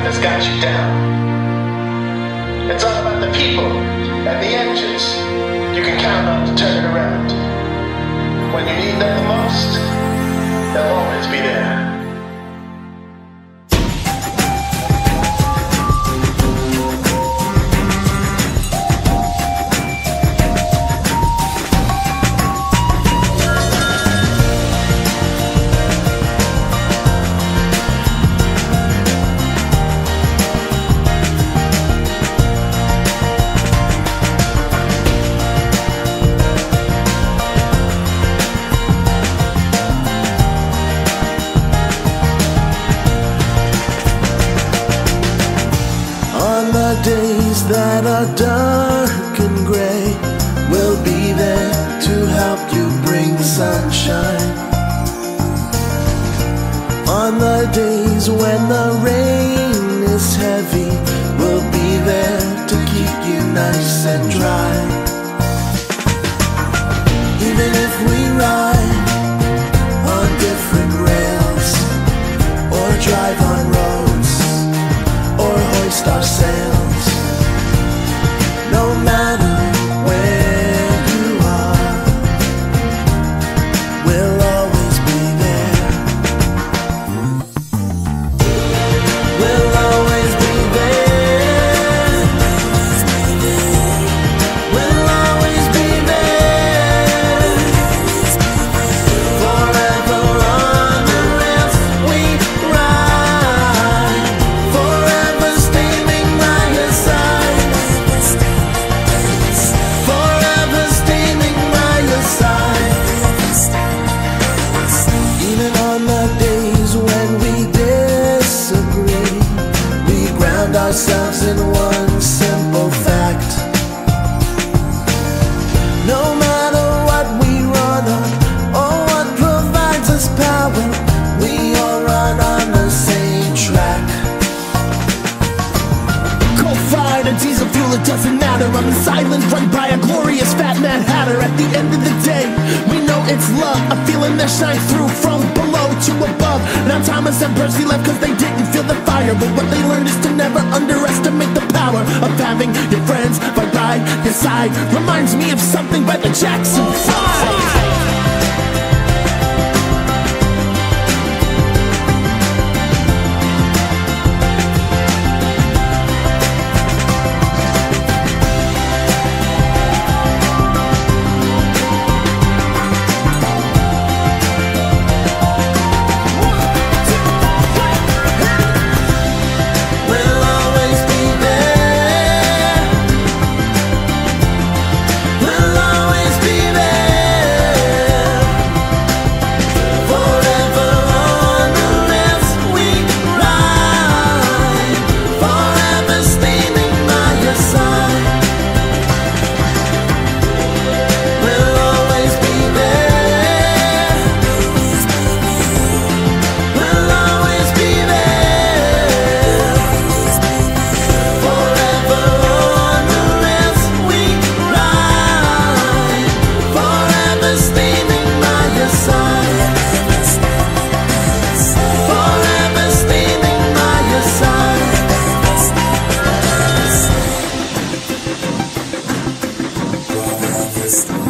life has got you down. It's all about the people and the engines you can count on to turn it around. When you need them the most, they'll always be there. Days that are dark and gray, we'll be there to help you bring sunshine. On the days when the rain is heavy, we'll be there to keep you nice and dry. Even if we ride on different rails, or drive on roads, or hoist our sails, no matter where you are, we'll always be there. We'll always be there. We'll always be there. Forever on the rails we ride, forever steaming by your side. Even on the days when we disagree, we ground ourselves in one simple fact. No matter what we run on, or what provides us power, we all run on the same track. Coal-fired or diesel fuel, it doesn't matter. I'm in silence, run by a glorious fat Mad Hatter. At the end of the day, we know it's love, a feeling that shines through from below to above. Now Thomas and Percy left cause they didn't feel the fire, but what they learned is to never underestimate the power of having your friends right by your side. Reminds me of something by the Jackson 5. This